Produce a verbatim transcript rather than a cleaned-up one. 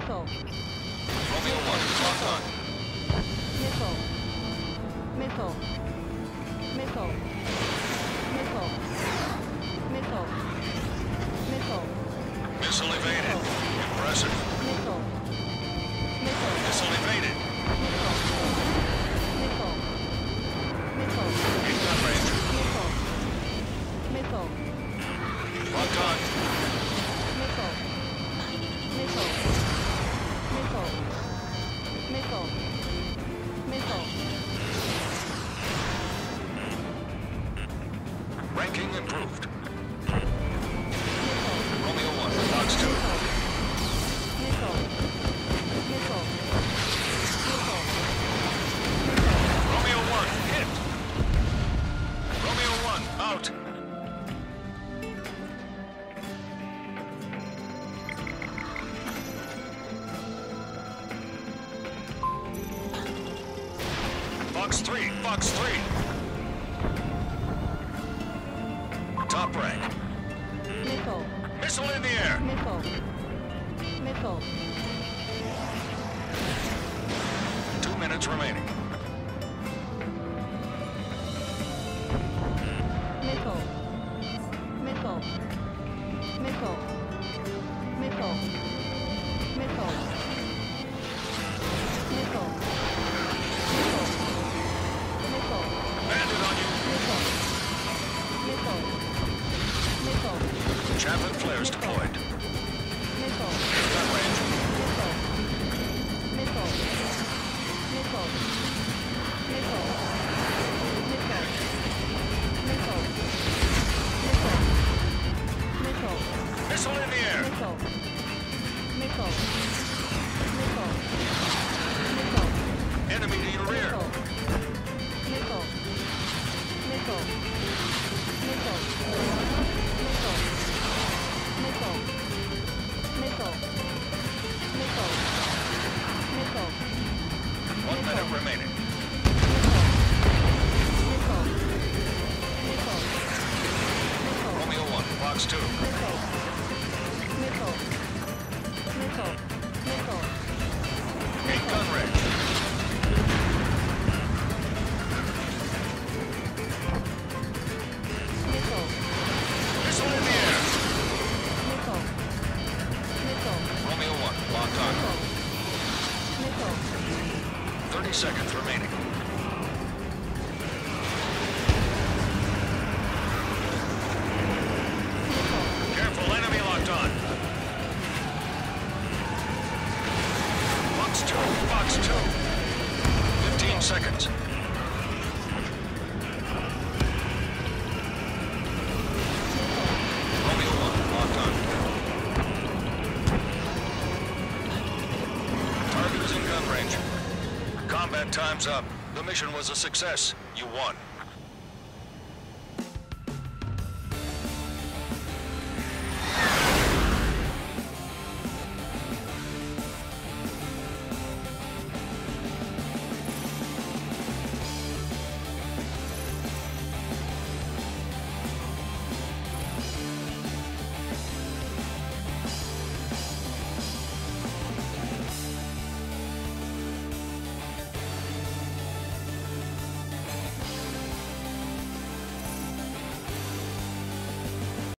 Missile. Romeo one, lock on. Missile. Missile. Missile. Missile. Missile. Missile. Missile evaded. Impressive. Missile. Missile. Missile evaded. Missile. Missile. Missile. In gun range. Missile. Missile. Locked on. Missile. Missile. Missile. Missile. Missile. Ranking improved. Missile. Romeo one, box two. Missile. Missile. Missile. Romeo one, hit. Romeo one, out. Box three, box three. Top rank. Missile. Missile in the air. Missile. Missile. Two minutes remaining. Missile. Missile. Missile. Missile. Missile. Missile. Missile. Missile. Bandit on you. Missile. Missile. Missile. Javelin flares deployed. Missile. Gun range. Missile. Missile. Missile. Missile. Missile. Missile. Missile. Missile. Missile in the air. Missile. Missile. Missile. Missile. Enemy to your rear. Missile. Missile. Missile. Missile. Missile. Missile. Missile. Missile. Missile. One minute remaining. Missile. Missile. Missile. Romeo one, box two. Missile. Missile. Missile. Missile. In gun range. Missile. Missile in the air. Missile. Missile. Romeo one, locked on. Missile. thirty seconds remaining. Careful, enemy locked on. Box two, box two. fifteen seconds. Romeo one, locked on. Target is in gun range. Combat time's up. The mission was a success. You won.